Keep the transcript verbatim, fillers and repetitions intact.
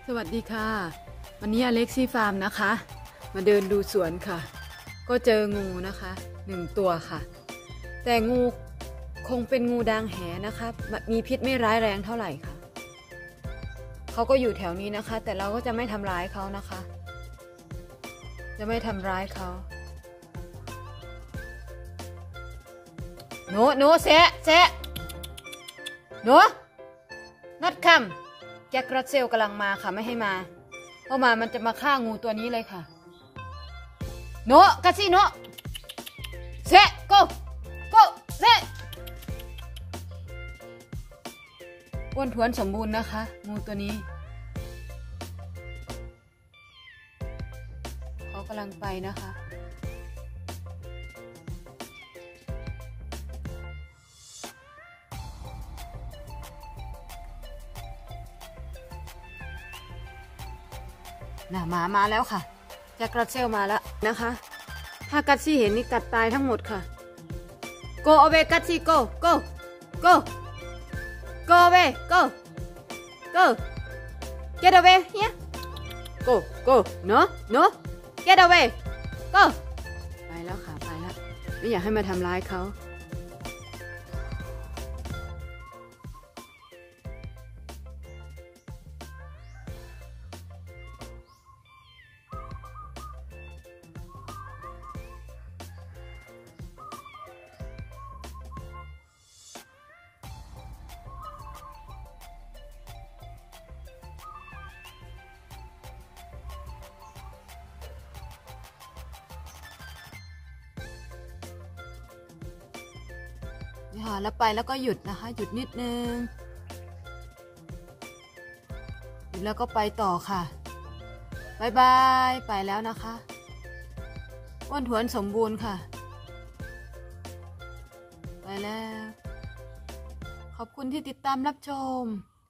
สวัสดีค่ะวันนี้อเล็กซี่ฟาร์มนะคะมาเดินดูสวนค่ะก็เจองูนะคะหนึ่งตัวค่ะแต่งูคงเป็นงูด่างแหนะคะมีพิษไม่ร้ายแรงเท่าไหร่ค่ะเขาก็อยู่แถวนี้นะคะแต่เราก็จะไม่ทำร้ายเขานะคะจะไม่ทำร้ายเขาหนูหนูเสะเสะหนูนัดคำแจ็ครัสเซลกำลังมาค่ะไม่ให้มาเพราะมามันจะมาฆ่างูตัวนี้เลยค่ะหนูกระซี่หนูเสะโกโกเสะอ้วนท้วนสมบูรณ์นะคะงูตัวนี้เขากำลังไปนะคะน่ะหมามาแล้วค่ะแจ็ครัสเซลมาแล้วนะคะถ้ากัดซี่เห็นนี่กัดตายทั้งหมดค่ะ go away กัดซี่ go go go go away go go get away here go go no no get away go ไปแล้วค่ะไปแล้วไม่อยากให้มาทำร้ายเขานี่ค่ะแล้วไปแล้วก็หยุดนะคะหยุดนิดนึงหยุดแล้วก็ไปต่อค่ะบายบายไปแล้วนะคะอ้วนท้วนสมบูรณ์ค่ะไปแล้วขอบคุณที่ติดตามรับชม